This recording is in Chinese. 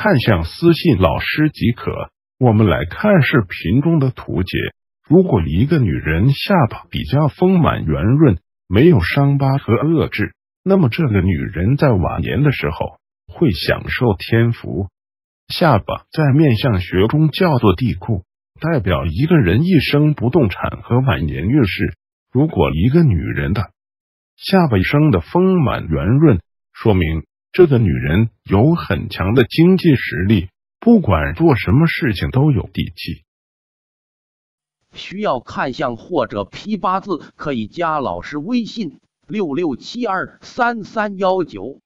看相私信老师即可。我们来看视频中的图解。如果一个女人下巴比较丰满圆润，没有伤疤和恶痣，那么这个女人在晚年的时候会享受天福。下巴在面相学中叫做地库，代表一个人一生不动产和晚年运势。如果一个女人的下巴生的丰满圆润，说明这个女人有很强的经济实力，不管做什么事情都有底气。 需要看相或者批八字，可以加老师微信66723319。